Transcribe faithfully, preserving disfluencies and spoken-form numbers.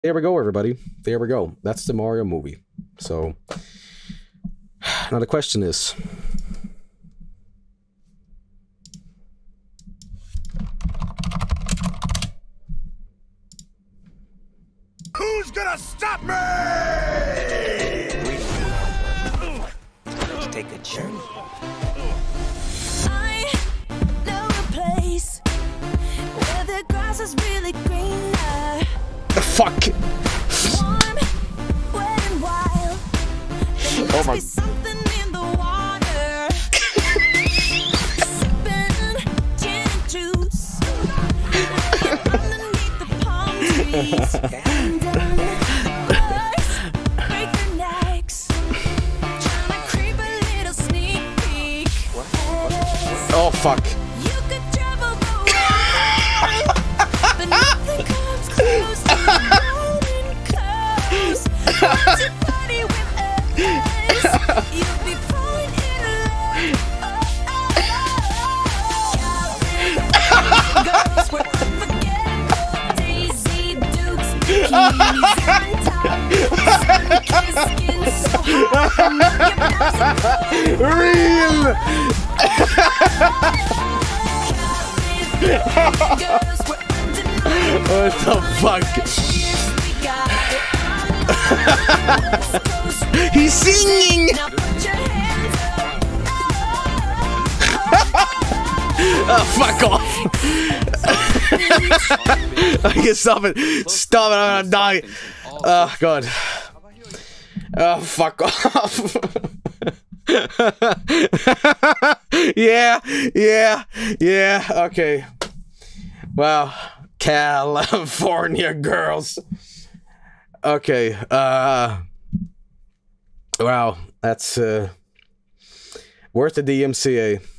there we go, everybody. There we go. That's the Mario movie. So, now the question is... Who's gonna stop me? Let's take a journey. I know a place where the grass is really greener. The fuck? Warm, wet and wild. There must Oh my. be something in the water. Sipping gin and juice. Laying underneath the palm trees. And done. Birds break their necks. Trying to creep a little sneak peek. Oh fuck. You could travel the world, but nothing comes close to the golden coast. Once you party with us, you'll be falling in love. Oh, oh, oh. Girls were unforgettable. Daisy Dukes, bikinis on top. Sun-kissed skin so hot. Real! What the fuck? He's singing! Oh, fuck off! I can stop it! Stop it! I'm gonna die! Oh, God. Oh, fuck off! Yeah, yeah, yeah, okay. Wow. California girls. Okay, uh... wow, that's, uh... worth the D M C A.